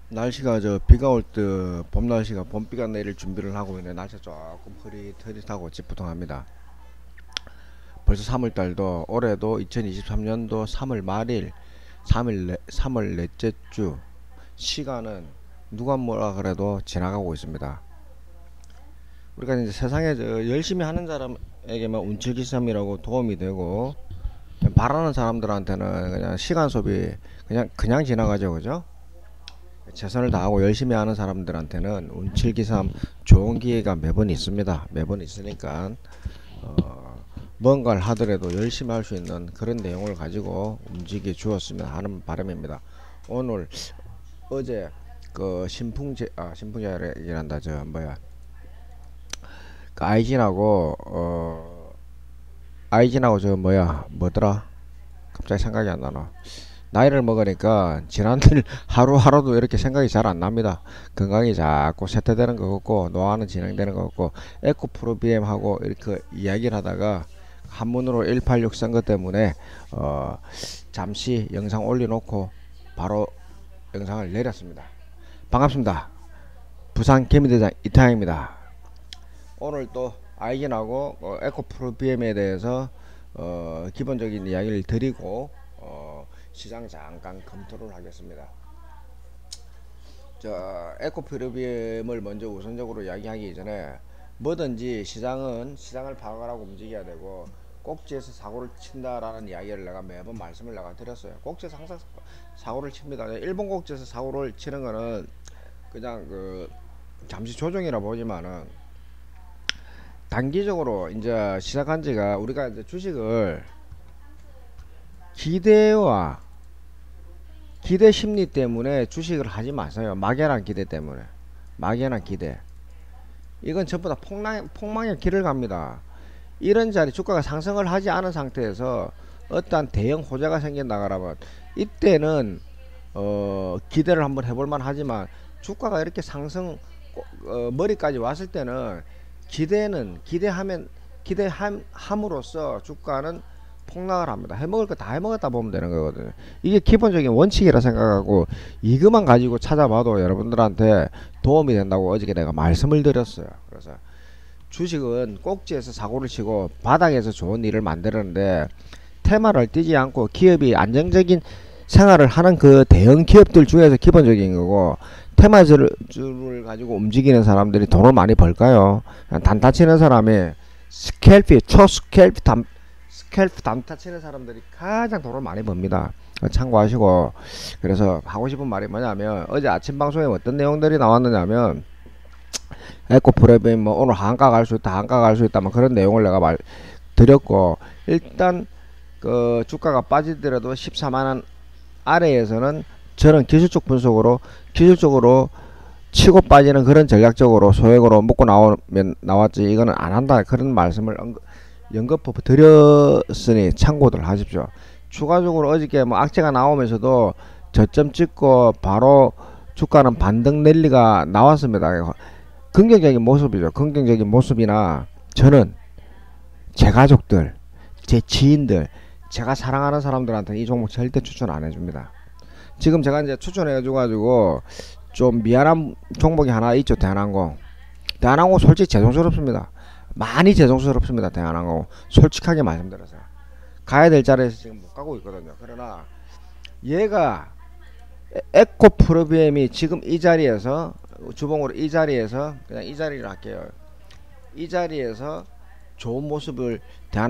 날씨가 비가 올 때 봄 날씨가 봄비가 내릴 준비를 하고 있는데 날씨가 조금 흐릿흐릿하고 찌뿌둥합니다. 벌써 3월달도 올해도 2023년도 3월 말일 3월 넷째 주 시간은 누가 뭐라 그래도 지나가고 있습니다. 우리가 이제 세상에 열심히 하는 사람에게만 운치기삼이라고 도움이 되고 바라는 사람들한테는 그냥 시간 소비 그냥 지나가죠, 그죠? 최선을 다하고 열심히 하는 사람들한테는 운칠기삼 좋은 기회가 매번 있습니다. 매번 있으니까 뭔가를 하더라도 열심히 할 수 있는 그런 내용을 가지고 움직여 주었으면 하는 바람입니다. 오늘 어제 그 신풍제이란다 저 뭐야 그 아이진하고 저 뭐야 뭐더라 갑자기 생각이 안 나나. 나이를 먹으니까 지난들 하루하루도 이렇게 생각이 잘 안 납니다. 건강이 자꾸 쇠퇴되는 것 같고 노화는 진행되는 것 같고 에코프로비엠하고 이렇게 이야기를 하다가 한문으로 186 쓴 것 때문에 잠시 영상 올려놓고 바로 영상을 내렸습니다. 반갑습니다. 부산 개미대장 이타영입니다. 오늘 또 아이진하고 에코프로비엠에 대해서 기본적인 이야기를 드리고 시장 잠깐 검토를 하겠습니다. 에코프로비엠을 먼저 우선적으로 이야기하기 전에 뭐든지 시장을 파악을 하고 움직여야 되고 꼭지에서 사고를 친다라는 이야기를 내가 매번 말씀을 내가 드렸어요. 꼭지에서 항상 사고를 칩니다. 일본 꼭지에서 사고를 치는 거는 그냥 잠시 조정이라 보지만은 단기적으로 이제 시작한 지가 우리가 이제 주식을 기대 심리 때문에 주식을 하지 마세요. 막연한 기대 때문에. 막연한 기대. 이건 전부 다 폭망의 길을 갑니다. 이런 자리 주가가 상승을 하지 않은 상태에서 어떠한 대형 호재가 생긴다 그러면 이때는 기대를 한번 해볼만 하지만 주가가 이렇게 상승 머리까지 왔을 때는 기대함으로써 주가는 폭락을 합니다. 해먹을 거 다 해먹었다 보면 되는 거거든요. 이게 기본적인 원칙이라 생각하고 이것만 가지고 찾아봐도 여러분들한테 도움이 된다고 어저께 내가 말씀을 드렸어요. 그래서 주식은 꼭지에서 사고를 치고 바닥에서 좋은 일을 만드는데 테마를 띄지 않고 기업이 안정적인 생활을 하는 그 대형 기업들 중에서 기본적인 거고 테마주를 가지고 움직이는 사람들이 돈을 많이 벌까요? 단타 치는 사람이 초스켈피 단타 치는 사람들이 가장 돈을 많이 법니다. 참고하시고. 그래서 하고 싶은 말이 뭐냐면 어제 아침 방송에 어떤 내용들이 나왔느냐면 에코프로비엠 뭐 오늘 한가 갈 수 있다 뭐 그런 내용을 내가 드렸고 일단 그 주가가 빠지더라도 14만원 아래에서는 저는 기술적으로 치고 빠지는 그런 전략적으로 소액으로 먹고 나왔지 이거는 안 한다 그런 말씀을 연거푸 드렸으니 참고들 하십시오. 추가적으로 어저께 뭐 악재가 나오면서도 저점 찍고 바로 주가는 반등 랠리가 나왔습니다. 긍정적인 모습이죠. 긍정적인 모습이나 저는 제 가족들, 제 지인들, 제가 사랑하는 사람들한테 이 종목 절대 추천 안 해줍니다. 지금 제가 이제 추천해가지고 좀 미안한 종목이 하나 있죠. 대한항공 솔직히 죄송스럽습니다. 많이 죄송스럽습니다. 대한항공 솔직하게 말씀드려서요. 가야 될 자리에서 지금 못 가고 있거든요. 그러나 얘가 에코프로비엠이 지금 이 자리에서 주봉으로 이 자리에서 그냥 이 자리를 할게요. 이 자리에서 좋은 모습을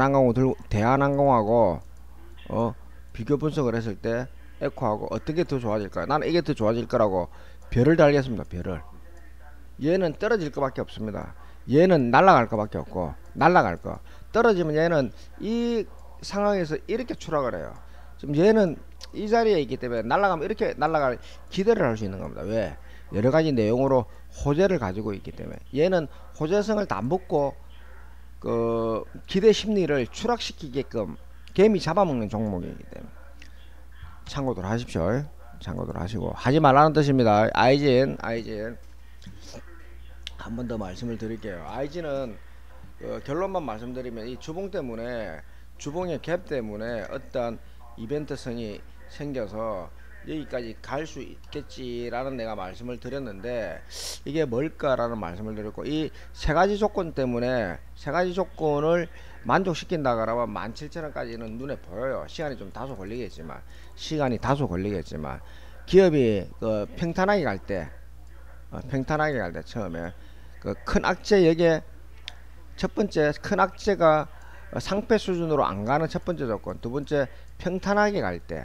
대한항공하고 비교 분석을 했을 때 에코하고 어떤 게 더 좋아질까요? 나는 이게 더 좋아질 거라고 별을 달겠습니다. 별을. 얘는 떨어질 것밖에 없습니다. 얘는 날아갈 것밖에 없고 날아갈 거. 떨어지면 얘는 이 상황에서 이렇게 추락을 해요. 지금 얘는 이 자리에 있기 때문에 날아가면 이렇게 날아갈 기대를 할 수 있는 겁니다. 왜? 여러 가지 내용으로 호재를 가지고 있기 때문에 얘는 호재성을 다 먹고 그 기대 심리를 추락시키게끔 개미 잡아먹는 종목이기 때문에 참고들 하십시오. 참고들 하시고 하지 말라는 뜻입니다. 아이진 한 번 더 말씀을 드릴게요. 아이진은 결론만 말씀드리면 이 주봉 때문에 주봉의 갭 때문에 어떤 이벤트성이 생겨서 여기까지 갈 수 있겠지라는 내가 말씀을 드렸는데 이게 뭘까라는 말씀을 드렸고 이 세 가지 조건 때문에 세 가지 조건을 만족시킨다 그러면 17,000원까지는 눈에 보여요. 시간이 다소 걸리겠지만 기업이 그 평탄하게 갈 때 처음에 그 큰 악재 여기에 첫 번째 큰 악재가 상패 수준으로 안 가는 첫 번째 조건, 두 번째 평탄하게 갈 때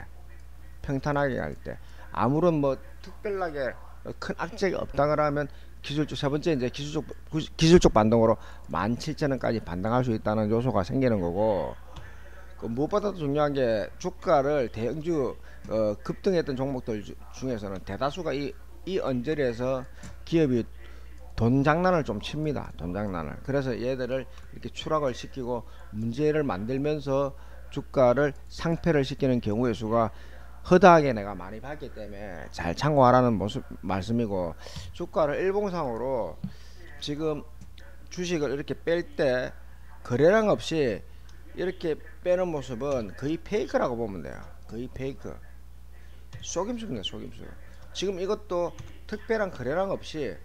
아무런 뭐 특별하게 큰 악재가 없다 그러면 기술적 세 번째 이제 기술적 반등으로 17,000원까지 반등할 수 있다는 요소가 생기는 거고 그 무엇보다도 중요한 게 주가를 대형주 급등했던 종목들 중에서는 대다수가 이 언저리에서 기업이 돈 장난을 좀 칩니다. 돈 장난을. 그래서 얘들을 이렇게 추락을 시키고 문제를 만들면서 주가를 상패를 시키는 경우의 수가 허다하게 내가 많이 봤기 때문에 잘 참고하라는 말씀이고 주가를 일봉상으로 지금 주식을 이렇게 뺄 때 거래량 없이 이렇게 빼는 모습은 거의 페이크라고 보면 돼요. 거의 페이크. 속임수입니다. 속임수. 지금 이것도 특별한 거래량 없이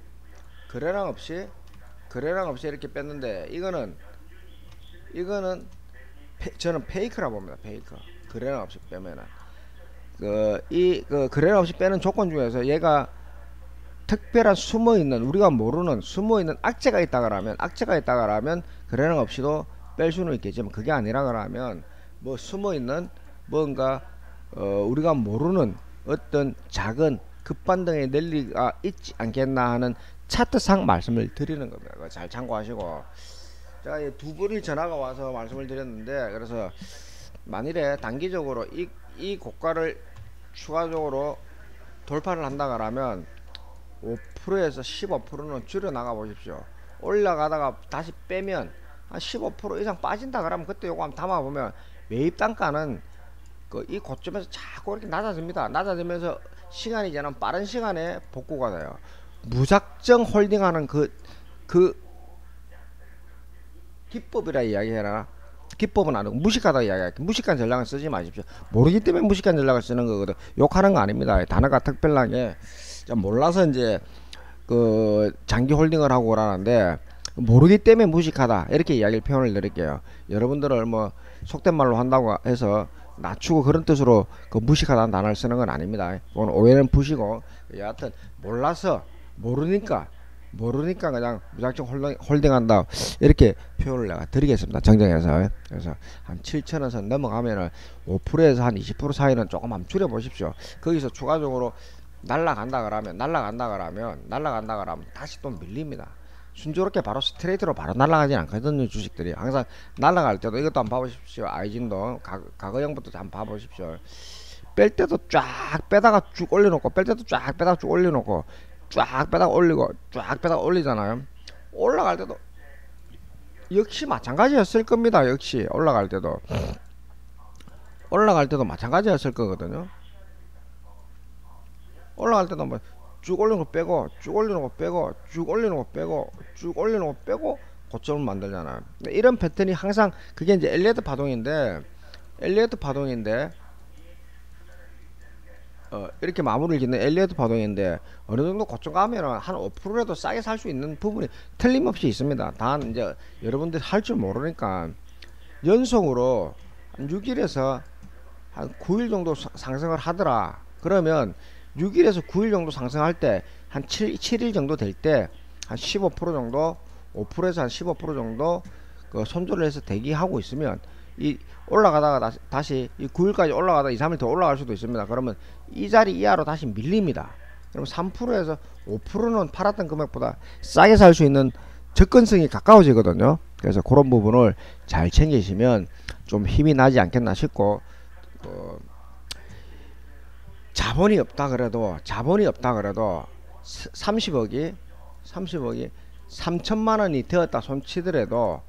이렇게 뺐는데 이거는 저는 페이크라고 봅니다. 페이크. 거래량 없이 빼면은 그 거래량 없이 빼는 조건 중에서 얘가 특별한 숨어있는 우리가 모르는 숨어있는 악재가 있다 그러면 거래량 없이도 뺄 수는 있겠지만 그게 아니라 그러면 뭐 숨어있는 뭔가 우리가 모르는 어떤 작은 급반등의 랠리가 있지 않겠나 하는 차트상 말씀을 드리는 겁니다. 잘 참고하시고 제가 두 분이 전화가 와서 말씀을 드렸는데 그래서 만일에 단기적으로 이 고가를 추가적으로 돌파를 한다 그러면 5%에서 15%는 줄여 나가 보십시오. 올라가다가 다시 빼면 한 15% 이상 빠진다 그러면 그때 요거 한번 담아 보면 매입 단가는 이 고점에서 자꾸 이렇게 낮아집니다. 낮아지면서 시간이 지나면 빠른 시간에 복구가 돼요. 무작정 홀딩하는 그 기법이라 이야기해라. 기법은 아니고 무식하다 이야기할게. 무식한 전략을 쓰지 마십시오. 모르기 때문에 무식한 전략을 쓰는 거거든. 욕하는 거 아닙니다. 단어가 특별하게 몰라서 이제 그 장기 홀딩을 하고 그러는데 모르기 때문에 무식하다 이렇게 이야기를 표현을 드릴게요. 여러분들을 뭐 속된 말로 한다고 해서 낮추고 그런 뜻으로 그 무식하다는 단어를 쓰는 건 아닙니다. 오늘 오해는 푸시고 여하튼 몰라서 모르니까 그냥 무작정 홀딩한다 이렇게 표현을 내가 드리겠습니다. 정정해서. 그래서 한 7,000원 선 넘어가면은 5%에서 한 20% 사이는 조금 한번 줄여 보십시오. 거기서 추가적으로 날라간다 그러면 다시 또 밀립니다. 순조롭게 바로 스트레이트로 바로 날아가진 않거든요. 주식들이 항상 날아갈 때도 이것도 한번 봐보십시오. 아이진도 과거형부터 한번 봐보십시오. 뺄 때도 쫙 빼다가 쭉 올려놓고 뺄 때도 쫙 빼다가 쭉 올려놓고 쫙 빼다가 올리고 쫙 빼다가 올리잖아요. 올라갈 때도 역시 마찬가지였을 겁니다. 역시 올라갈 때도 마찬가지였을 거거든요. 올라갈 때도 뭐 쭉 올려놓고 빼고 쭉 올려놓고 빼고 쭉 올려놓고 빼고 쭉 올려놓고 빼고 고점을 만들잖아요. 이런 패턴이 항상 그게 이제 엘리어트 파동인데 이렇게 마무리를 짓는 엘리어트 파동인데 어느 정도 고점 가면은 한 5%라도 싸게 살 수 있는 부분이 틀림없이 있습니다. 단 이제 여러분들이 할 줄 모르니까 연속으로 한 6일에서 한 9일 정도 상승을 하더라. 그러면 6일에서 9일 정도 상승할 때 한 7일 정도 될 때 한 15% 정도 5%에서 한 15% 정도 그 손절을 해서 대기하고 있으면 이 올라가다가 다시 이 9일까지 올라가다 2, 3일 더 올라갈 수도 있습니다. 그러면 이 자리 이하로 다시 밀립니다. 그럼 3%에서 5%는 팔았던 금액보다 싸게 살 수 있는 접근성이 가까워지거든요. 그래서 그런 부분을 잘 챙기시면 좀 힘이 나지 않겠나 싶고 자본이 없다 그래도 30억이 3천만원이 되었다 손치더라도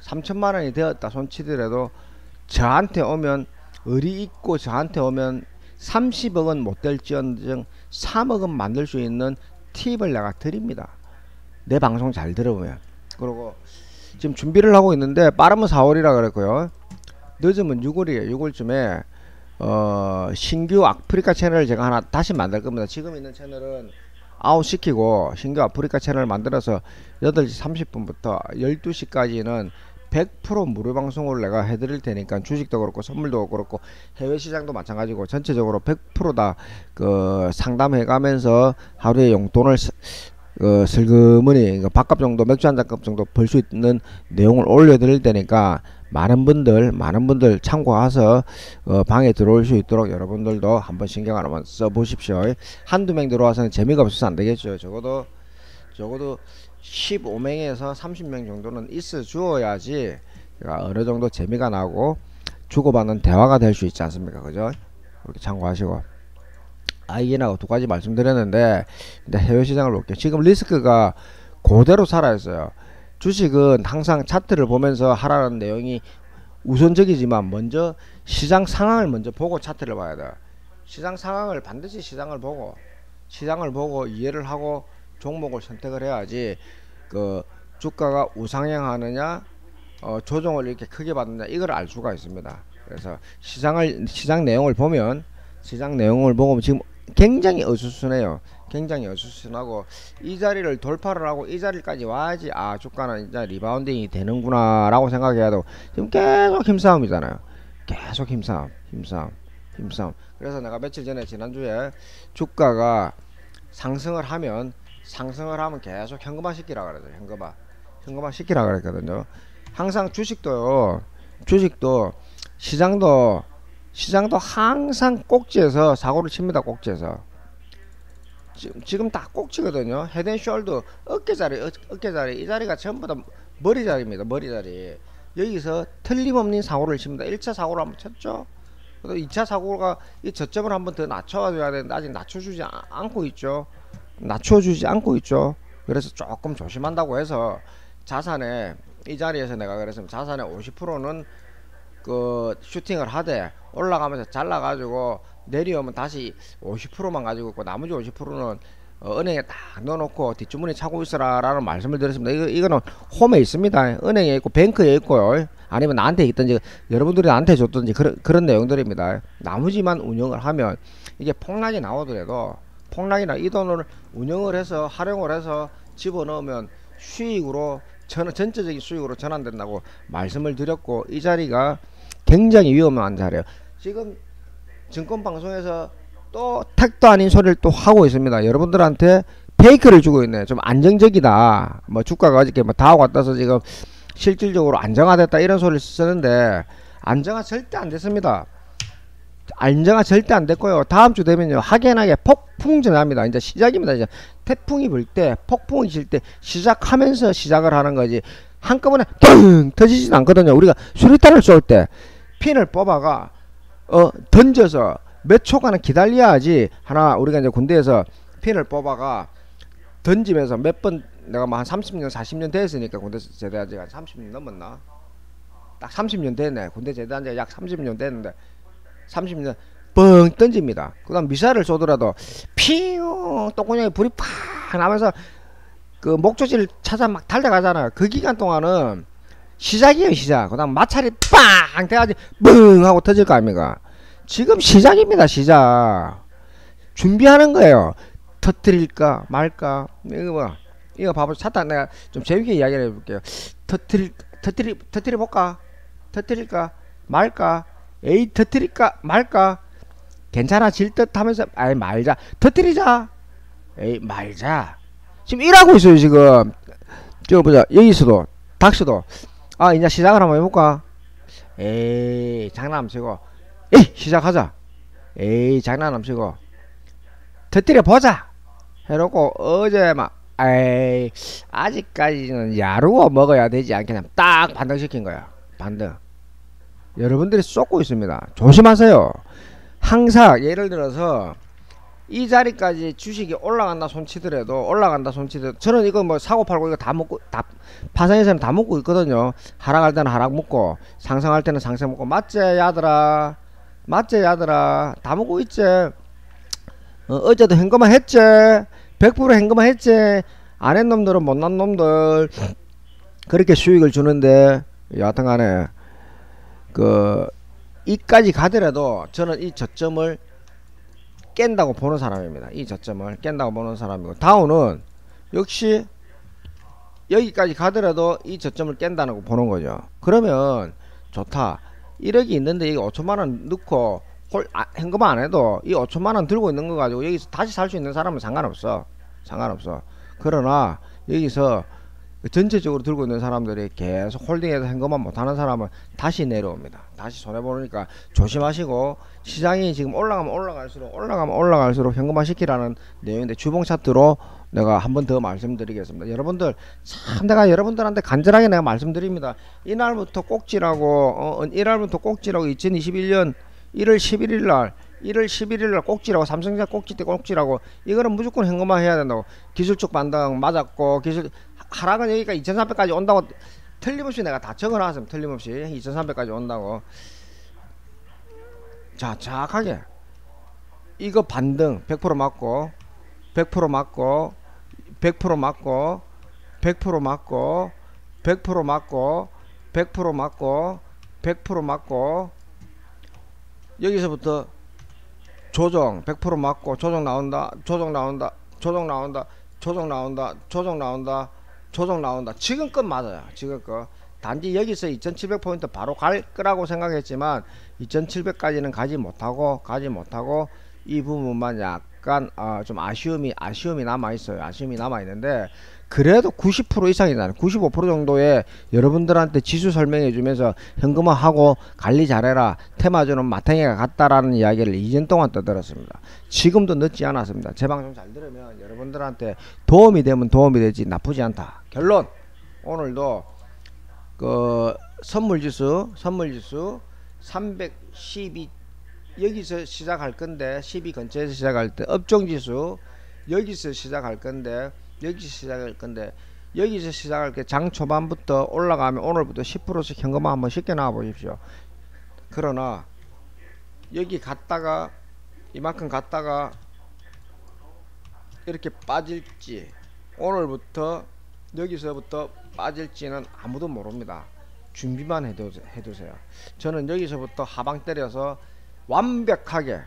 저한테 오면 의리 있고 저한테 오면 30억은 못 될지언정 3억은 만들 수 있는 팁을 내가 드립니다. 내 방송 잘 들어보면. 그리고 지금 준비를 하고 있는데 빠르면 4월이라 그랬고요. 늦으면 6월이에요. 6월쯤에 신규 아프리카 채널을 제가 하나 다시 만들 겁니다. 지금 있는 채널은 아웃시키고 신규 아프리카 채널을 만들어서 8시 30분부터 12시까지는 100% 무료 방송을 내가 해드릴 테니까 주식도 그렇고 선물도 그렇고 해외 시장도 마찬가지고 전체적으로 100% 다 그 상담해가면서 하루에 용돈을 슬그머니 밥값 정도 맥주 한 잔값 정도 벌 수 있는 내용을 올려드릴 테니까 많은 분들 참고해서 방에 들어올 수 있도록 여러분들도 한번 신경 한번 써보십시오. 한두 명 들어와서는 재미가 없어서 안되겠죠. 적어도 15명에서 30명 정도는 있어 주어야지 어느 정도 재미가 나고 주고받는 대화가 될 수 있지 않습니까? 그죠? 그렇게 참고하시고. 이게나고 두 가지 말씀드렸는데 이제 해외 시장을 볼게요. 지금 리스크가 그대로 살아있어요. 주식은 항상 차트를 보면서 하라는 내용이 우선적이지만 먼저 시장 상황을 먼저 보고 차트를 봐야 돼요. 시장 상황을 반드시 시장을 보고 이해를 하고 종목을 선택을 해야지 그 주가가 우상향하느냐 조정을 이렇게 크게 받느냐 이걸 알 수가 있습니다. 그래서 시장 내용을 보면 지금 굉장히 어수선해요. 굉장히 어수선하고 이 자리를 돌파를 하고 이 자리까지 와야지 주가는 이제 리바운딩이 되는구나 라고 생각해야 되고 지금 계속 힘싸움이잖아요. 계속 힘싸움. 그래서 내가 며칠 전에 지난주에 주가가 상승을 하면 계속 현금화 시키라 그러죠. 현금화 시키라 그랬거든요. 항상 주식도 시장도 항상 꼭지에서 사고를 칩니다. 꼭지에서 지금 다 꼭지거든요. 헤드앤숄더 어깨자리 이 자리가 전부 다 머리자리입니다. 머리자리. 여기서 틀림없는 사고를 칩니다. 1차 사고를 한번 쳤죠. 또 2차 사고가 이 저점을 한번 더 낮춰줘야 되는데 아직 낮춰주지 않고 있죠. 그래서 조금 조심한다고 해서 자산에 이 자리에서 내가 그랬으면 자산의 50%는 그 슈팅을 하되 올라가면서 잘라가지고 내려오면 다시 50%만 가지고 있고 나머지 50%는 은행에 딱 넣어놓고 뒷주머니 차고 있어라 라는 말씀을 드렸습니다. 이거는 홈에 있습니다. 은행에 있고 뱅크에 있고요. 아니면 나한테 있든지 여러분들이 나한테 줬든지 그런 내용들입니다. 나머지만 운영을 하면 이게 폭락이 나오더라도 폭락이나 이 돈을 운영을 해서 활용을 해서 집어넣으면 수익으로 전체적인 수익으로 전환된다고 말씀을 드렸고 이 자리가 굉장히 위험한 자리예요. 지금 증권방송에서 또 택도 아닌 소리를 또 하고 있습니다. 여러분들한테 페이크를 주고 있네. 좀 안정적이다. 뭐 주가가 어저께 뭐 다 왔다서 지금 실질적으로 안정화됐다 이런 소리를 쓰는데 안정화 절대 안 됐습니다. 안정화 절대 안 됐고요. 다음 주 되면요 확연하게 폭풍 전합니다. 이제 시작입니다. 이제 태풍이 불 때 폭풍이 칠 때 시작하면서 시작을 하는 거지 한꺼번에 뻥 터지진 않거든요. 우리가 수류탄을 쏠 때 핀을 뽑아가 던져서 몇 초간은 기다려야지 하나 우리가 이제 군대에서 핀을 뽑아가 던지면서 몇 번 내가 뭐 한 30년 40년 됐으니까 군대 제대한 지가 30년 넘었나? 딱 30년 됐네. 군대 제대한 지가 약 30년 됐는데 30년 뻥 던집니다. 그 다음 미사일을 쏘더라도 피용 똥구녕에 불이 팍 나면서 그 목조지를 찾아 막 달려가잖아요. 그 기간 동안은 시작이에요. 시작. 그 다음 마찰이 빵 돼가지고 뻥 하고 터질 거 아닙니까? 지금 시작입니다. 시작. 준비하는 거예요. 터뜨릴까 말까. 이거 봐보. 차타 내가 좀 재밌게 이야기를 해볼게요. 터뜨려볼까? 터뜨릴까 말까? 에이 터뜨릴까 말까? 괜찮아질 듯 하면서 아이 말자. 터뜨리자. 에이 말자. 지금 일하고 있어요. 지금 저 보자. 여기서도 닥쳐도 이제 시작을 한번 해볼까? 에이 장난치고 에이 시작하자. 에이 장난치고 터뜨려 보자 해놓고 어제 막 에이 아직까지는 야루어 먹어야 되지 않겠냐 딱 반등시킨 거야. 반등. 여러분들이 쏟고 있습니다. 조심하세요. 항상 예를 들어서 이 자리까지 주식이 올라간다 손치더라도 저는 이거 뭐 사고 팔고 이거 다 먹고 다 파산에서는 다 먹고 있거든요. 하락할 때는 하락 먹고 상승할 때는 상승 먹고 맞지 야들아 다 먹고 있지. 어제도 현금화 했지. 100% 현금화 했지. 안 했 놈들은 못난 놈들 그렇게 수익을 주는데 여하튼간에 이까지 가더라도 저는 이 저점을 깬다고 보는 사람입니다. 이 저점을 깬다고 보는 사람이고, 다운은 역시 여기까지 가더라도 이 저점을 깬다는 거 보는 거죠. 그러면 좋다. 1억이 있는데 이게 5천만원 넣고 현금 안 해도 이 5천만원 들고 있는 거 가지고 여기서 다시 살 수 있는 사람은 상관없어. 그러나 여기서 전체적으로 들고 있는 사람들이 계속 홀딩해서 현금만 못하는 사람은 다시 내려옵니다. 다시 손해보니까 조심하시고, 시장이 지금 올라가면 올라갈수록 현금화 시키라는 내용인데, 주봉 차트로 내가 한 번 더 말씀드리겠습니다. 여러분들 참 내가 여러분들한테 간절하게 내가 말씀드립니다. 이날부터 꼭지라고 2021년 1월 11일 날 꼭지라고, 삼성전자 꼭지 때 꼭지라고, 이거는 무조건 현금화 해야 된다고. 기술적 반등 맞았고, 하락은 여기가 2300까지 온다고 틀림없이 내가 다 적어놨습니다. 틀림없이 2300까지 온다고. 자, 정확하게 이거 반등 100% 맞고 100% 맞고 100% 맞고 100% 맞고 100% 맞고 100% 맞고 100% 맞고, 여기서부터 조정 100% 맞고 조정 나온다. 지금껏 맞아요. 지금껏. 단지 여기서 2700포인트 바로 갈 거라고 생각했지만 2700까지는 가지 못하고 이 부분만 약간 좀 아쉬움이 남아있어요. 아쉬움이 남아있는데, 그래도 90% 이상이잖아요. 95% 정도의 여러분들한테 지수 설명해 주면서 현금화하고 관리 잘해라, 테마주는 마탱이가 같다라는 이야기를 2년 동안 떠들었습니다. 지금도 늦지 않았습니다. 제 방송 잘 들으면 여러분들한테 도움이 되면 도움이 되지 나쁘지 않다. 결론, 오늘도 그 선물지수 312 여기서 시작할 건데, 12 근처에서 시작할 때, 업종지수 여기서 시작할 건데 여기서 시작할 게 장 초반부터 올라가면 오늘부터 10%씩 현금화 한번 쉽게 나와 보십시오. 그러나 여기 갔다가 이만큼 갔다가 이렇게 빠질지, 오늘부터 여기서부터 빠질지는 아무도 모릅니다. 준비만 해두세요. 저는 여기서부터 하방 때려서 완벽하게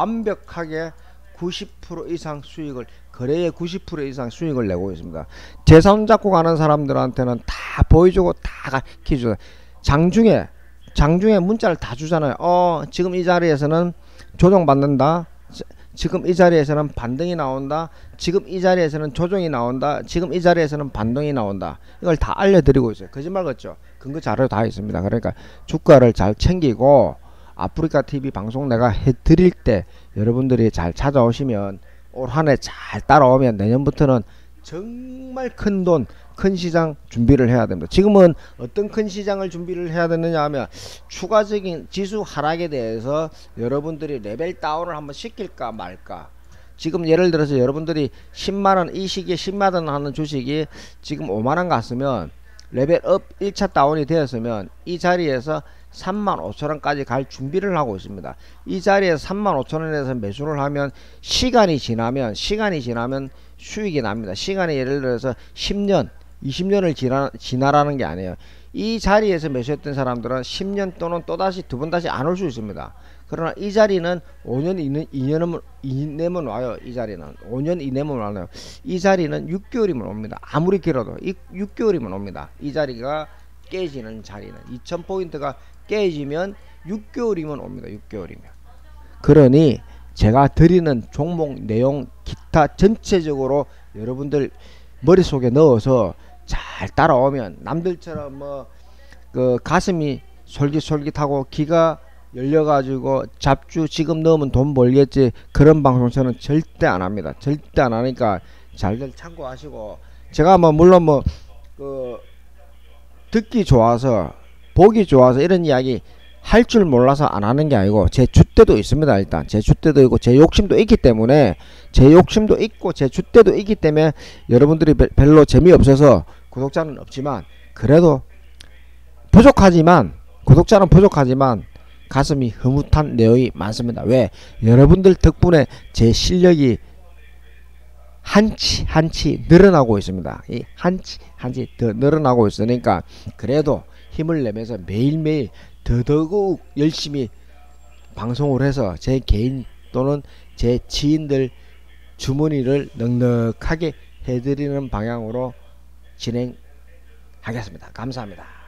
90% 이상 수익을, 거래의 90% 이상 수익을 내고 있습니다. 제 손 잡고 가는 사람들한테는 다 보여주고 다 가르쳐줘요. 장중에 문자를 다 주잖아요. 지금 이 자리에서는 조정받는다, 지금 이 자리에서는 반등이 나온다, 지금 이 자리에서는 조정이 나온다, 지금 이 자리에서는 반등이 나온다. 이걸 다 알려드리고 있어요. 거짓말 같죠? 근거 자료 다 있습니다. 그러니까 주가를 잘 챙기고, 아프리카TV 방송 내가 해드릴 때 여러분들이 잘 찾아오시면, 올 한 해 잘 따라오면 내년부터는 정말 큰 돈, 큰 시장 준비를 해야 됩니다. 지금은 어떤 큰 시장을 준비를 해야 되느냐 하면, 추가적인 지수 하락에 대해서 여러분들이 레벨 다운을 한번 시킬까 말까. 지금 예를 들어서 여러분들이 10만원, 이 시기에 10만원 하는 주식이 지금 5만원 갔으면, 레벨업 1차 다운이 되었으면 이 자리에서 35,000원까지 갈 준비를 하고 있습니다. 이 자리에서 35,000원에서 매수를 하면 시간이 지나면 수익이 납니다. 시간이 예를 들어서 10년, 20년을 지나라는 게 아니에요. 이 자리에서 매수했던 사람들은 10년 또는 또다시 두 번 다시 안 올 수 있습니다. 그러나 이 자리는 5년 이내면 와요. 이 자리는 5년 이내면 와요. 이 자리는 6개월이면 옵니다. 아무리 길어도 6개월이면 옵니다. 이 자리가 깨지는 자리는 2000포인트가 깨지면 6개월이면 옵니다. 6개월이면. 그러니 제가 드리는 종목 내용 기타 전체적으로 여러분들 머릿속에 넣어서 잘 따라오면, 남들처럼 뭐 그 가슴이 솔깃솔깃하고 기가 열려가지고 잡주 지금 넣으면 돈 벌겠지, 그런 방송 저는 절대 안 합니다. 절대 안 하니까 잘들 참고하시고, 제가 뭐 물론 뭐 그 듣기 좋아서 보기 좋아서 이런 이야기 할 줄 몰라서 안 하는 게 아니고, 제 줏대도 있습니다. 일단 제 줏대도 있고 제 욕심도 있기 때문에, 여러분들이 별로 재미없어서 구독자는 없지만, 그래도 구독자는 부족하지만 가슴이 흐뭇한 내용이 많습니다. 왜? 여러분들 덕분에 제 실력이 한치 늘어나고 있습니다. 이 한치 더 늘어나고 있으니까, 그래도 힘을 내면서 매일매일 더더욱 열심히 방송을 해서 제 개인 또는 제 지인들 주머니를 넉넉하게 해드리는 방향으로 진행하겠습니다. 감사합니다.